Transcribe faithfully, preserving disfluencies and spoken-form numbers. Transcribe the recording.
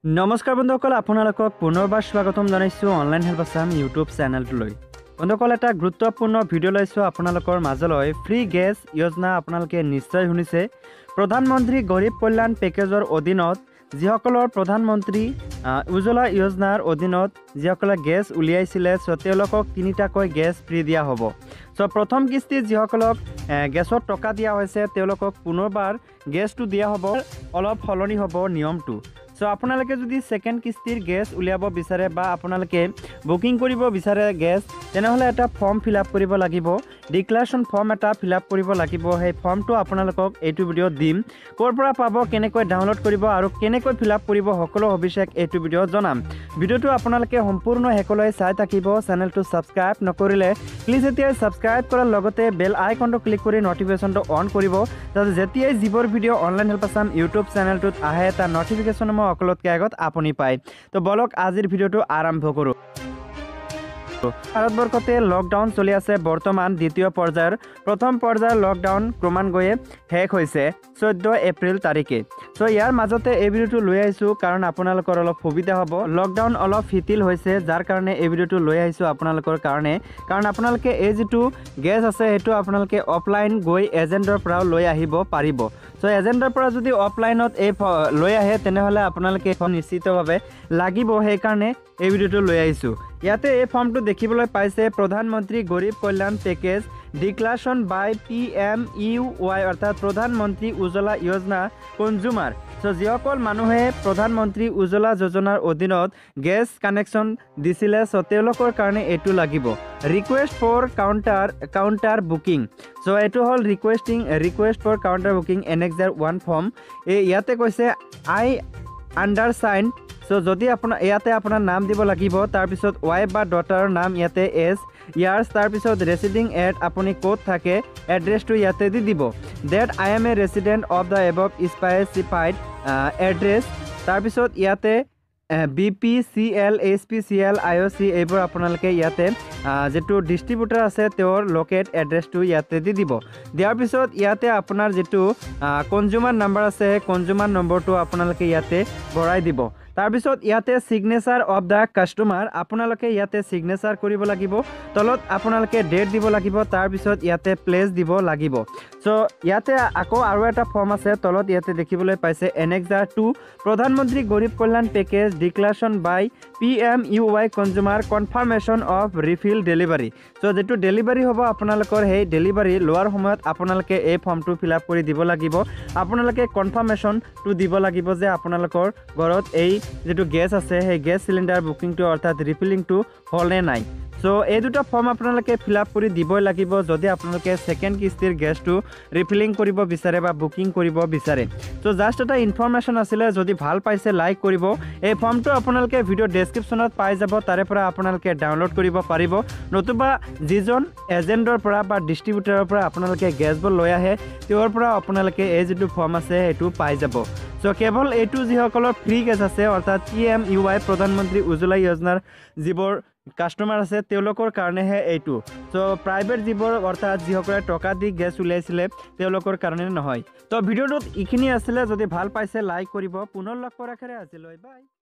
नमस्कार बंधुসকল আপোনালোকক পুনৰবাৰ স্বাগতম জনাইছো অনলাইন হেল্প আছাম ইউটিউব চেনেলটোলৈ। বন্ধুসকল এটা গুৰুত্বপূৰ্ণ ভিডিও লৈছো আপোনালোকৰ মাজলৈ। ফ্ৰী গেছ যোজনা আপোনালোকে নিশ্চয় শুনিছে। প্ৰধানমন্ত্ৰী গৰীব কল্যাণ পেকেজৰ অধীনত যিসকলৰ প্ৰধানমন্ত্ৰী উজ্জ্বলা যোজনাৰ অধীনত যিসকলে গেছ উলিয়াইছিলে সো তেওঁলোকক তিনিটাকৈ গেছ ফ্ৰী দিয়া হ'ব। সো প্ৰথম কিস্তি যিসকলক গেছৰ টকা দিয়া হৈছে তেওঁলোকক পুনৰবাৰ গেছটো দিয়া হ'ব, অলপ সলনি হ'ব নিয়মটো। সো আপোনালোকে যদি সেকেন্ড কিস্তিৰ গেছ উলিয়াব বিচাৰে বা আপোনালোকে বুকিং কৰিব বিচাৰে গেছ, তেনেহলে এটা ফৰ্ম ফিল আপ কৰিব লাগিব। ডিক্লাৰেশ্যন ফৰ্ম এটা ফিল আপ কৰিব লাগিব। সেই ফৰ্মটো আপোনালোকক এইটো ভিডিঅ'ত দিম। ক'ৰ পৰা পাব, কেনেকৈ ডাউনলোড কৰিব আৰু কেনেকৈ ফিল আপ কৰিব সকলো সবিশেষ এইটো ভিডিঅ'ত জনাম। ভিডিঅ'টো আপোনালোকে সম্পূৰ্ণ শেষলৈ চাই থাকিব। চেনেলটো ছাবস্ক্ৰাইব নকৰিলে প্লিজ এতিয়াই ছাবস্ক্ৰাইব কৰাৰ লগতে বেল আইকনটো ক্লিক কৰি নটিফিকেশ্যনটো অন কৰিব, যাতে যেতিয়াই যিবোৰ video' online help Assam YouTube চেনেলটোত আহে তাৰ নটিফিকেশ্যন মই সকলোতকৈ আগত আপুনি পায়। তো বলক আজিৰ ভিডিঅ'টো আৰম্ভ কৰোঁ। ভাৰতবৰ্ষতে লকডাউন চলি আছে বৰ্তমান দ্বিতীয় পৰ্যায়ৰ। প্ৰথম পৰ্যায়ৰ লকডাউন ক্ৰমান্বয়ে শেষ হৈছে চৈধ্য এপ্ৰিল তাৰিখে। সো ইয়াৰ মাজতে এই ভিডিঅ'টো লৈ আহিছোঁ কাৰণ আপোনালোকৰ অলপ সুবিধা হ'ব। লকডাউন অলপ শিথিল হৈছে, যাৰ কাৰণে এই ভিডিঅ'টো লৈ আহিছোঁ আপোনালোকৰ কাৰণে। কাৰণ আপোনালোকে এই যিটো গেছ আছে সেইটো আপোনালোকে অফলাইন গৈ এজেণ্টৰ পৰাও লৈ আহিব পাৰিব। সো এজেণ্টৰ পৰা যদি অফলাইনত এই লৈ আহে তেনেহ'লে আপোনালোকে এখন নিশ্চিতভাৱে লাগিব, সেইকাৰণে এই ভিডিঅ'টো লৈ আহিছোঁ। ইয়াতে এই ফৰ্মটো দেখিবলৈ পাইছে প্ৰধানমন্ত্ৰী গৰীব কল্যাণ package declaration by P M U Y অৰ্থাৎ প্ৰধানমন্ত্ৰী উজ্জ্বলা যোজনা কনজুমাৰ। সো যিসকল মানুহে প্ৰধানমন্ত্ৰী উজ্জ্বলা যোজনাৰ অধীনত গেছ কানেকশ্যন দিছিলে সো তেওঁলোকৰ কাৰণে এইটো লাগিব। Request for counter counter booking. So এইটো হ'ল requesting request for counter booking annexure one form. এই ইয়াতে কৈছে আই আণ্ডাৰচাইন। সো যদি আপোনাৰ ইয়াতে আপোনাৰ নাম দিব লাগিব, তাৰপিছত ৱাইফ বা ডটাৰৰ নাম ইয়াতে এজ ইয়াৰ্ছ, তাৰপিছত ৰেচিডিং এট আপুনি ক'ত থাকে এড্ৰেছটো ইয়াতে দি দিব। That I am a resident of the above specified address, তাৰপিছত ইয়াতে B P C L H P C L I O' C এইবোৰ আপোনালোকে ইয়াতে যিটো ডিষ্ট্ৰিবিউটাৰ আছে তেওঁৰ লোকেট এড্ৰেছটো ইয়াতে দি দিব। দিয়াৰ পিছত ইয়াতে আপোনাৰ যিটো কনজিউমাৰ নাম্বাৰ আছে সেই কনজিউমাৰ নম্বৰটো আপোনালোকে ইয়াতে ভৰাই দিব। তাৰপিছত ইয়াতে ছিগনেচাৰ অফ দ্য কাষ্টমাৰ আপোনালোকে ইয়াতে ছিগনেচাৰ কৰিব লাগিব। তলত আপোনালোকে ডেট দিব লাগিব, তাৰপিছত ইয়াতে প্লেচ দিব লাগিব। চ' ইয়াতে আকৌ আৰু এটা ফৰ্ম আছে তলত ইয়াতে দেখিবলৈ পাইছে এনেক্সাৰ টু প্ৰধানমন্ত্ৰী গৰীব কল্যাণ package declaration by P M U Y consumer confirmation of refill delivery. So' যিটো ডেলিভাৰী হ'ব আপোনালোকৰ সেই ডেলিভাৰী লোৱাৰ সময়ত আপোনালোকে এই ফৰ্মটো ফিল আপ কৰি দিব লাগিব। আপোনালোকে কনফাৰ্মেশ্যনটো দিব লাগিব যে আপোনালোকৰ ঘৰত এই যেটো গেছ আছে সেই গেছ সিলিন্ডার বুকিংটো অর্থাৎ রিফিলিংটো হলে নাই। সো এই দুটা ফর্ম আপোনালোকে ফিল আপ কৰি দিবই লাগিব যদি আপোনালোকে সেকেন্ড কিস্তিৰ গেছটো ৰিফিলিং কৰিব বিচাৰে বা বুকিং কৰিব বিচাৰে। সো জাস্ট এটা ইনফৰমেশ্যন আছিলে, যদি ভাল পাইছে লাইক কৰিব। এই ফৰ্মটো আপোনালোকে ভিডিও ডেছক্ৰিপশ্যনত পাই যাব, তাৰে পৰা আপোনালোকে ডাউনলোড কৰিব পাৰিব। নতুবা যিজন এজেণ্টৰ পৰা বা ডিষ্ট্ৰিবিউটাৰৰ পৰা আপোনালোকে গেছবোৰ লৈ আহে তেওঁৰ পৰা আপোনালোকে এই যিটো ফৰ্ম আছে সেইটো পাই যাব। সো কেৱল এইটো যিসকলৰ ফ্ৰী গেছ আছে অৰ্থাৎ পি এম ইউ ৱাই প্ৰধানমন্ত্ৰী উজ্জ্বলা যোজনাৰ যিবোৰ কাষ্টমাৰ আছে তেওঁলোকৰ কাৰণেহে এইটো। সো প্ৰাইভেট যিবোৰ অৰ্থাৎ যিসকলে টকা দি গেছ উলিয়াইছিলে তেওঁলোকৰ কাৰণে নহয়। তো ভিডিঅ'টোত এইখিনি আছিলে, যদি ভাল পাইছে লাইক কৰিব। পুনৰ লগ কৰাৰ আশাৰে আজিলৈ বাই।